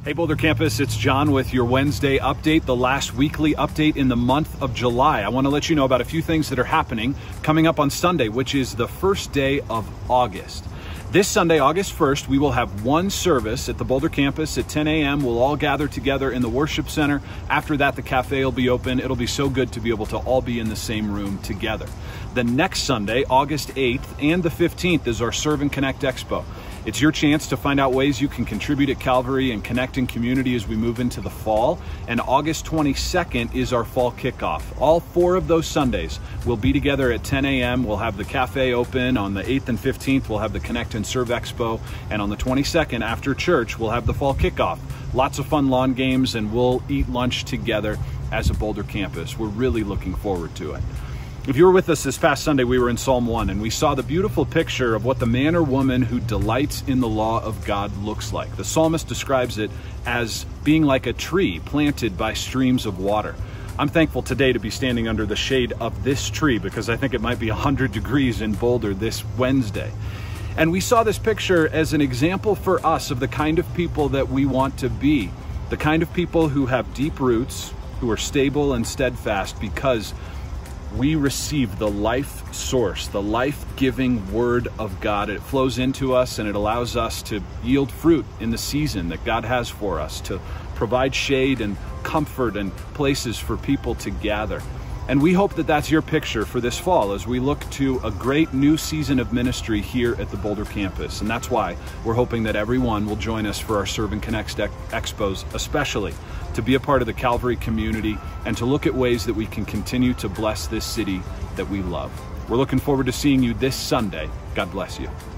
Hey Boulder Campus, it's John with your Wednesday update, the last weekly update in the month of July. I want to let you know about a few things that are happening coming up on Sunday, which is the first day of August. This Sunday, August 1st, we will have one service at the Boulder campus at 10 a.m. We'll all gather together in the worship center. After that, the cafe will be open. It'll be so good to be able to all be in the same room together. The next Sunday, August 8th and the 15th, is our Serve and Connect Expo. It's your chance to find out ways you can contribute at Calvary and connect in community as we move into the fall. And August 22nd is our fall kickoff. All 4 of those Sundays will be together at 10 a.m. We'll have the cafe open. On the 8th and 15th, we'll have the Connect and Serve Expo. And on the 22nd, after church, we'll have the fall kickoff. Lots of fun lawn games, and we'll eat lunch together as a Boulder campus. We're really looking forward to it. If you were with us this past Sunday, we were in Psalm 1, and we saw the beautiful picture of what the man or woman who delights in the law of God looks like. The psalmist describes it as being like a tree planted by streams of water. I'm thankful today to be standing under the shade of this tree because I think it might be 100 degrees in Boulder this Wednesday. And we saw this picture as an example for us of the kind of people that we want to be, the kind of people who have deep roots, who are stable and steadfast because we receive the life source, the life-giving Word of God. It flows into us and it allows us to yield fruit in the season that God has for us, to provide shade and comfort and places for people to gather. And we hope that that's your picture for this fall as we look to a great new season of ministry here at the Boulder campus. And that's why we're hoping that everyone will join us for our Serve and Connect Expos, especially to be a part of the Calvary community and to look at ways that we can continue to bless this city that we love. We're looking forward to seeing you this Sunday. God bless you.